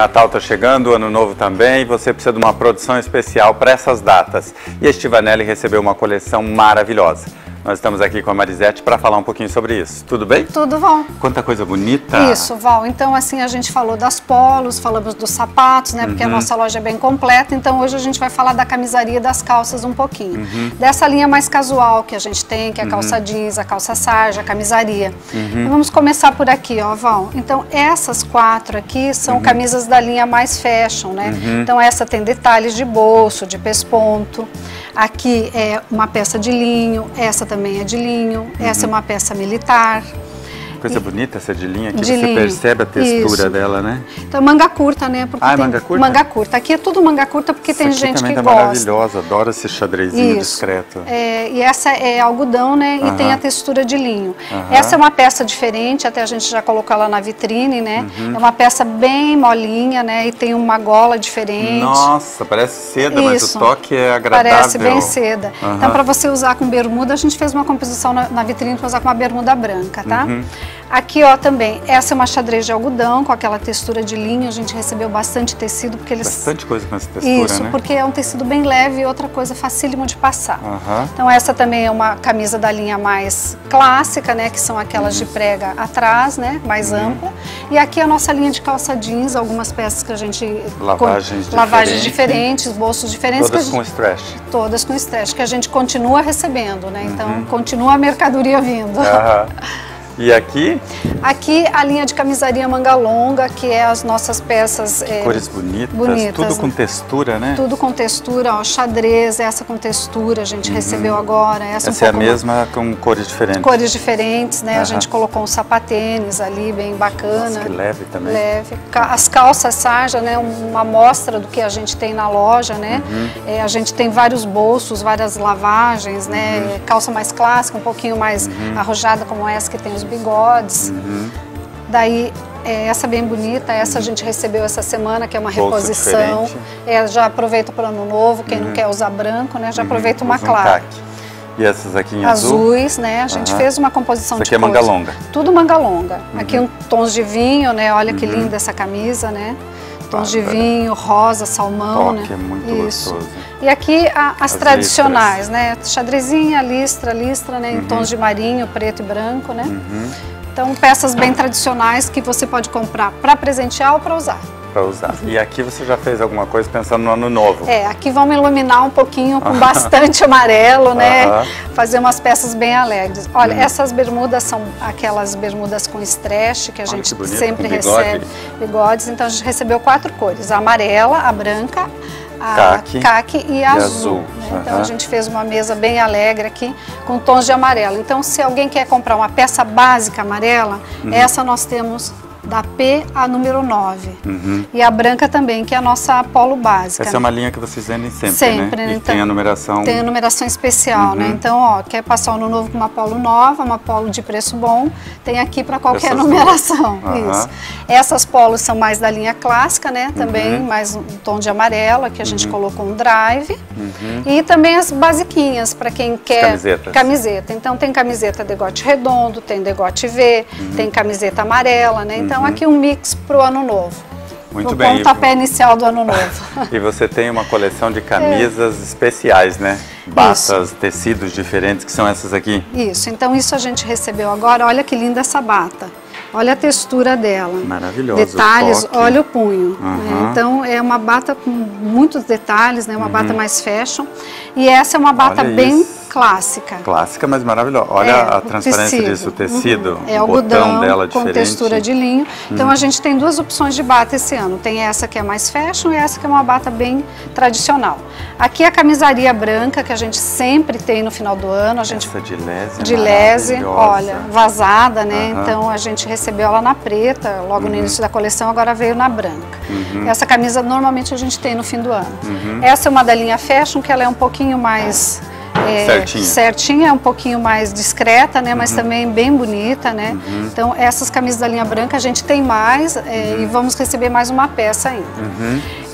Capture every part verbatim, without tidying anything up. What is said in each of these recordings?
Natal está chegando, Ano Novo também, você precisa de uma produção especial para essas datas. E a Stivanelli recebeu uma coleção maravilhosa. Nós estamos aqui com a Marisete para falar um pouquinho sobre isso. Tudo bem? Tudo, Val. Quanta coisa bonita. Isso, Val. Então, assim, a gente falou das polos, falamos dos sapatos, né? Porque uhum. a nossa loja é bem completa. Então, hoje a gente vai falar da camisaria e das calças um pouquinho. Uhum. Dessa linha mais casual que a gente tem, que é a calça uhum. jeans, a calça sarja, a camisaria. Uhum. Então, vamos começar por aqui, ó, Val. Então, essas quatro aqui são uhum. camisas da linha mais fashion, né? Uhum. Então, essa tem detalhes de bolso, de pesponto. Aqui é uma peça de linho, essa também é de linho, uhum. essa é uma peça militar. Coisa e... bonita essa de linha, aqui de você linho. percebe a textura Isso. dela, né? Então manga curta, né? Porque ah, tem manga curta? Manga curta. Aqui é tudo manga curta porque essa tem gente também que tá gosta. Maravilhosa, adoro esse xadrezinho Isso. discreto. É, e essa é algodão, né? Uhum. E tem a textura de linho. Uhum. Essa é uma peça diferente, até a gente já colocou ela na vitrine, né? Uhum. É uma peça bem molinha, né? E tem uma gola diferente. Nossa, parece seda, Isso. mas o toque é agradável. Parece bem seda. Uhum. Então, para você usar com bermuda, a gente fez uma composição na, na vitrine para usar com uma bermuda branca, tá? Uhum. Aqui, ó, também, essa é uma xadrez de algodão, com aquela textura de linho, a gente recebeu bastante tecido, porque eles... Bastante coisa com essa textura, Isso, né? porque é um tecido bem leve e outra coisa facílimo de passar. Uhum. Então, essa também é uma camisa da linha mais clássica, né, que são aquelas uhum. de prega atrás, né, mais uhum. ampla. E aqui a nossa linha de calça jeans, algumas peças que a gente... Lavagens com, lavagens diferentes. diferentes, bolsos diferentes. Todas gente, com stretch. Todas com stretch, que a gente continua recebendo, né, então uhum. continua a mercadoria vindo. Uhum. E aqui? Aqui a linha de camisaria manga longa, que é as nossas peças... Que é, cores bonitas, bonitas, tudo com textura, né? Tudo com textura, ó, xadrez, essa com textura a gente uhum. recebeu agora. Essa, essa um é a mesma mais... com cores diferentes? Cores diferentes, né? Uhum. A gente colocou um sapatênis ali, bem bacana. Nossa, que leve também. Leve. As calças sarja, né? Uma amostra do que a gente tem na loja, né? Uhum. É, a gente tem vários bolsos, várias lavagens, uhum. né? Calça mais clássica, um pouquinho mais uhum. arrojada como essa, que tem os bigodes. Uhum. Daí, é, essa bem bonita, essa a gente recebeu essa semana, que é uma bolso reposição. É, já aproveita para o ano novo, quem uhum. não quer usar branco, né? Já aproveita uma clara. E essas aqui em azul? Azuis, né? A gente uhum. fez uma composição Isso de aqui é cores. manga longa? Tudo manga longa. Uhum. Aqui um tons de vinho, né? Olha uhum. que linda essa camisa, né? Tons de vinho, rosa, salmão, toque, né? É muito Isso. gostoso. E aqui a, as, as tradicionais, listras. né? Xadrezinha, listra, listra, né? Em uhum. tons de marinho, preto e branco, né? Uhum. Então, peças bem tradicionais que você pode comprar para presentear ou para usar. Para usar. Uhum. E aqui você já fez alguma coisa pensando no ano novo? É, aqui vamos iluminar um pouquinho com bastante amarelo, né? Uhum. Fazer umas peças bem alegres. Olha, uhum. essas bermudas são aquelas bermudas com stretch que a Olha, gente que bonito, sempre com bigode. recebe. Bigodes. Então, a gente recebeu quatro cores. A amarela, a branca, a Caqui, caqui e, e azul. azul. Né? Uhum. Então a gente fez uma mesa bem alegre aqui com tons de amarelo. Então se alguém quer comprar uma peça básica amarela, uhum. essa nós temos da P a número nove. Uhum. E a branca também, que é a nossa polo básica. Essa é uma linha que vocês vendem sempre, sempre né? né? E Então, tem a numeração... Tem a numeração especial, uhum. né? Então, ó, quer passar o ano novo com uma polo nova, uma polo de preço bom, tem aqui para qualquer Essas numeração. Uhum. Isso. Essas polos são mais da linha clássica, né? Também uhum. mais um tom de amarelo, aqui a gente uhum. colocou um drive. Uhum. E também as basiquinhas, para quem quer... Camisetas. Camiseta. Então, tem camiseta degote redondo, tem degote V, uhum. tem camiseta amarela, né? Então, Então, aqui um mix para o ano novo. Muito no bem. O pontapé inicial do ano novo. E você tem uma coleção de camisas é. especiais, né? Batas, isso. tecidos diferentes, que são essas aqui. Isso. Então, isso a gente recebeu agora. Olha que linda essa bata. Olha a textura dela. Maravilhosa. Detalhes, o olha o punho. Uhum. Né? Então, é uma bata com muitos detalhes, né? Uma uhum. bata mais fashion. E essa é uma bata olha bem isso. clássica. Clássica, mas maravilhosa. Olha é, a transparência tecido. disso, o tecido, uhum. É o botão dela com diferente. textura de linho. Então, uhum. a gente tem duas opções de bata esse ano. Tem essa que é mais fashion e essa que é uma bata bem tradicional. Aqui a camisaria branca, que a gente sempre tem no final do ano. A gente, essa de lese, de lese, olha, vazada, né? Uhum. Então, a gente recebeu ela na preta, logo uhum. no início da coleção, agora veio na branca. Uhum. Essa camisa, normalmente, a gente tem no fim do ano. Uhum. Essa é uma da linha fashion, que ela é um pouquinho mais... É, certinha. certinha, um pouquinho mais discreta, né? Mas uhum. também bem bonita, né? Uhum. Então, essas camisas da linha branca a gente tem mais é, uhum. e vamos receber mais uma peça ainda. Uhum.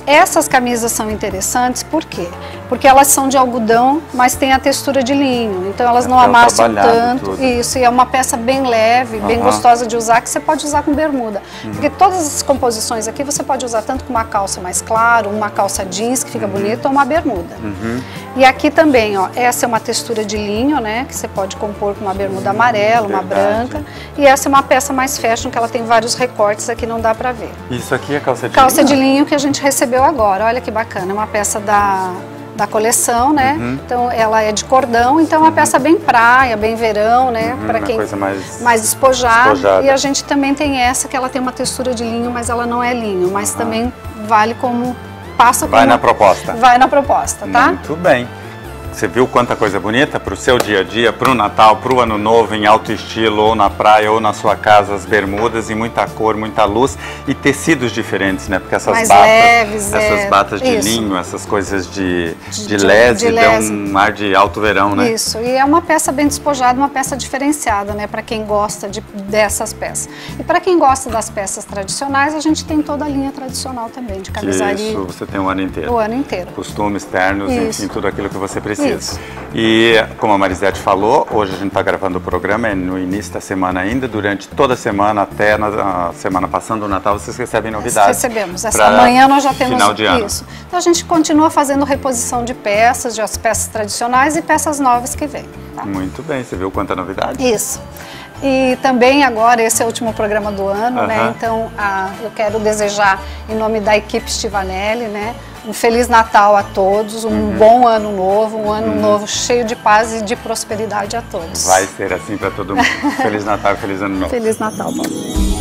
Essas camisas são interessantes, por quê? Porque elas são de algodão, mas tem a textura de linho, então elas não amassam tanto. Tudo. Isso, e é uma peça bem leve, bem uhum. gostosa de usar, que você pode usar com bermuda. Uhum. Porque todas as composições aqui você pode usar tanto com uma calça mais clara, uma calça jeans, que fica uhum. bonita, ou uma bermuda. Uhum. E aqui também, ó, essa é uma textura de linho, né, que você pode compor com uma bermuda amarela, uma branca. E essa é uma peça mais fashion, que ela tem vários recortes, aqui não dá pra ver. Isso aqui é calça de calça linho? Calça de linho que a gente recebeu agora, olha que bacana, é uma peça da... da coleção, né? Uhum. Então ela é de cordão, então é uma uhum. peça bem praia, bem verão, né? Uhum, para quem coisa mais, mais despojada. despojada. E a gente também tem essa que ela tem uma textura de linho, mas ela não é linho, mas uhum. também vale como passa vai como, na proposta. Vai na proposta, tá? Muito bem. Você viu quanta coisa bonita para o seu dia a dia, para o Natal, para o Ano Novo, em alto estilo, ou na praia, ou na sua casa, as bermudas, e muita cor, muita luz e tecidos diferentes, né? Porque essas mais batas, leves, essas é, batas de isso. linho, essas coisas de, de, de, de lese, de lese, dão um ar de alto verão, né? Isso, e é uma peça bem despojada, uma peça diferenciada, né? Para quem gosta de, dessas peças. E para quem gosta das peças tradicionais, a gente tem toda a linha tradicional também, de camisaria. Isso, você tem o ano inteiro. O ano inteiro. Costumes, ternos, isso. enfim, tudo aquilo que você precisa. Isso. E, como a Marisete falou, hoje a gente está gravando o programa, é no início da semana ainda, durante toda a semana, até na semana passando o Natal, vocês recebem novidades. Recebemos. Essa manhã nós já temos final de ano. Isso. Então a gente continua fazendo reposição de peças, de as peças tradicionais e peças novas que vêm. Tá? Muito bem, você viu quanta novidade? Isso. E também agora, esse é o último programa do ano, uhum. né? Então a, eu quero desejar, em nome da equipe Stivanelli, né? Um Feliz Natal a todos, um uhum. bom ano novo, um ano uhum. novo cheio de paz e de prosperidade a todos. Vai ser assim para todo mundo. Feliz Natal e Feliz Ano Novo. Feliz Natal, Paulo.